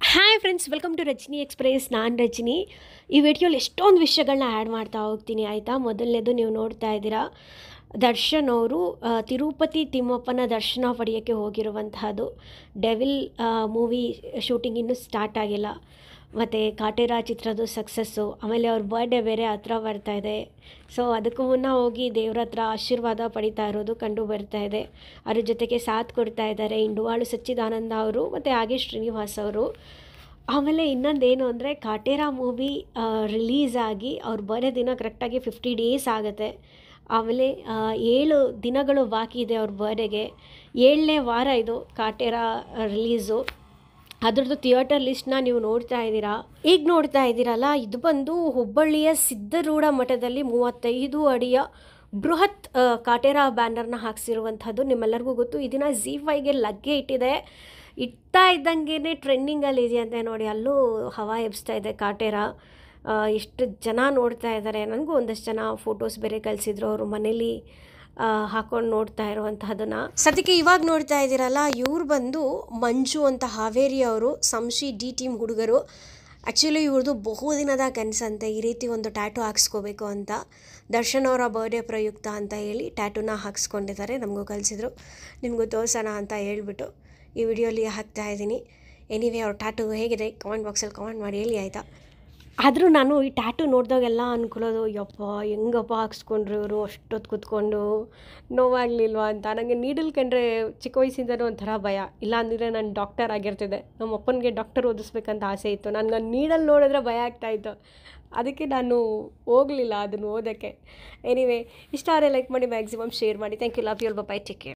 Hi friends, welcome to Rajani express. ನಾನು ರಜನಿ. ಈ ವಿಡಿಯೋಲಿ ಎಷ್ಟೊಂದು ವಿಷಯಗಳನ್ನ ಆ್ಯಡ್ ಮಾಡ್ತಾ ಹೋಗ್ತೀನಿ, ಆಯಿತಾ. ಮೊದಲನೇದು ನೀವು ನೋಡ್ತಾ ಇದ್ದೀರಾ, ದರ್ಶನ್ ಅವರು ತಿರುಪತಿ ತಿಮ್ಮಪ್ಪನ ದರ್ಶನ ಪಡೆಯೋಕ್ಕೆ ಹೋಗಿರುವಂತಹದ್ದು. ಡೆವಿಲ್ ಮೂವಿ ಶೂಟಿಂಗ್ ಇನ್ನೂ ಸ್ಟಾರ್ಟ್ ಆಗಿಲ್ಲ. ಮತ್ತು ಕಾಟೇರ ಚಿತ್ರದ ಸಕ್ಸಸ್ಸು, ಆಮೇಲೆ ಅವ್ರ ಬರ್ಡೇ ಬೇರೆ ಹತ್ರ ಬರ್ತಾಯಿದೆ. ಸೊ ಅದಕ್ಕೂ ಮುನ್ನ ಹೋಗಿ ದೇವ್ರ ಹತ್ರ ಆಶೀರ್ವಾದ ಪಡಿತಾ ಇರೋದು ಕಂಡು ಬರ್ತಾ ಇದೆ. ಅದ್ರ ಜೊತೆಗೆ ಸಾಥ್ ಕೊಡ್ತಾ ಇದ್ದಾರೆ ಇಂಡುವಾಳು ಸಚ್ಚಿದಾನಂದ ಅವರು ಮತ್ತು ಹಾಗೆ ಶ್ರೀನಿವಾಸ್ ಅವರು. ಆಮೇಲೆ ಇನ್ನೊಂದೇನು ಅಂದರೆ, ಕಾಟೇರ ಮೂವಿ ರಿಲೀಸ್ ಆಗಿ ಅವ್ರ ಬರ್ಡೇ ದಿನ ಕರೆಕ್ಟಾಗಿ 50 ಡೇಸ್ ಆಗುತ್ತೆ. ಆಮೇಲೆ 7 ದಿನಗಳು ಬಾಕಿ ಇದೆ ಅವ್ರ ಬರ್ಡೇಗೆ. 7ನೇ ವಾರ ಇದು ಕಾಟೇರ ರಿಲೀಸು. ಅದರದ್ದು ಥಿಯೇಟರ್ ಲಿಸ್ಟ್ನ ನೀವು ನೋಡ್ತಾ ಇದ್ದೀರಾ. ಈಗ ನೋಡ್ತಾ ಇದ್ದೀರಲ್ಲ, ಇದು ಬಂದು ಹುಬ್ಬಳ್ಳಿಯ ಸಿದ್ಧರೂಢ ಮಠದಲ್ಲಿ 35 ಅಡಿಯ ಬೃಹತ್ ಕಾಟೇರ ಬ್ಯಾನರ್ನ ಹಾಕ್ಸಿರುವಂಥದ್ದು. ನಿಮ್ಮೆಲ್ಲರಿಗೂ ಗೊತ್ತು. ಇದನ್ನು ZEE5ಗೆ ಲಗ್ಗೆ ಇಟ್ಟಿದೆ. ಇಡ್ತಾ ಇದ್ದಂಗೆ ಟ್ರೆಂಡಿಂಗಲ್ಲಿ ಇದೆಯಂತೆ ನೋಡಿ. ಅಲ್ಲೂ ಹವಾ ಎಬ್ಸ್ತಾ ಇದೆ ಕಾಟೇರ. ಎಷ್ಟು ಜನ ನೋಡ್ತಾ ಇದ್ದಾರೆ. ನನಗೂ ಒಂದಷ್ಟು ಜನ ಫೋಟೋಸ್ ಬೇರೆ ಕಳಿಸಿದ್ರು, ಅವರು ಮನೇಲಿ ಹಾಕೊಂಡು ನೋಡ್ತಾ ಇರುವಂತಹದನ್ನು. ಸದ್ಯಕ್ಕೆ ಇವಾಗ ನೋಡ್ತಾ ಇದ್ದೀರಲ್ಲ, ಇವ್ರು ಬಂದು ಮಂಜು ಅಂತ ಹಾವೇರಿ ಅವರು, ಸಂಶಿ ಡಿ ಟೀಮ್ ಹುಡುಗರು. ಆ್ಯಕ್ಚುಲಿ ಇವ್ರದ್ದು ಬಹುದಿನದ ಕನಸಂತೆ ಈ ರೀತಿ ಒಂದು ಟ್ಯಾಟು ಹಾಕ್ಸ್ಕೋಬೇಕು ಅಂತ. ದರ್ಶನ್ ಅವರ ಬರ್ಡೇ ಪ್ರಯುಕ್ತ ಅಂತ ಹೇಳಿ ಟ್ಯಾಟೂನ ಹಾಕ್ಸ್ಕೊಂಡಿದ್ದಾರೆ. ನಮಗೂ ಕಳಿಸಿದ್ರು, ನಿಮಗೂ ತೋರಿಸೋಣ ಅಂತ ಹೇಳ್ಬಿಟ್ಟು ಈ ವಿಡಿಯೋಲಿ ಹಾಕ್ತಾ ಇದ್ದೀನಿ. ಎನಿವೇ, ಅವ್ರ ಟ್ಯಾಟು ಹೇಗಿದೆ ಕಮೆಂಟ್ ಬಾಕ್ಸಲ್ಲಿ ಕಮೆಂಟ್ ಮಾಡಿ ಹೇಳಿ, ಆಯಿತಾ. ಆದರೂ ನಾನು ಈ ಟ್ಯಾಟು ನೋಡಿದಾಗೆಲ್ಲ ಅಂದ್ಕೊಳ್ಳೋದು, ಯಪ್ಪ ಹೆಂಗಪ್ಪ ಹಾಕ್ಸ್ಕೊಂಡ್ರು ಇವರು ಅಷ್ಟೊತ್ತು ಕೂತ್ಕೊಂಡು, ನೋವಾಗಲಿಲ್ವಾ ಅಂತ. ನನಗೆ ನೀಡಲ್ ಕಂಡ್ರೆ ಚಿಕ್ಕ ವಯಸ್ಸಿಂದನೂ ಒಂಥರ ಭಯ. ಇಲ್ಲ ಅಂದರೆ ನಾನು ಡಾಕ್ಟರ್ ಆಗಿರ್ತಿದ್ದೆ. ನಮ್ಮ ಅಪ್ಪನಿಗೆ ಡಾಕ್ಟರ್ ಓದಿಸ್ಬೇಕಂತ ಆಸೆ ಇತ್ತು. ನನಗೆ ಆ ನೀಡಲ್ ನೋಡಿದ್ರೆ ಭಯ ಆಗ್ತಾಯಿತ್ತು. ಅದಕ್ಕೆ ನಾನು ಹೋಗಲಿಲ್ಲ ಅದನ್ನು ಓದೋಕ್ಕೆ. ಎನಿವೇ, ಇಷ್ಟ ಆದರೆ ಲೈಕ್ ಮಾಡಿ, ಮ್ಯಾಕ್ಸಿಮಮ್ ಶೇರ್ ಮಾಡಿ. Thank you, love you all, bye, take care.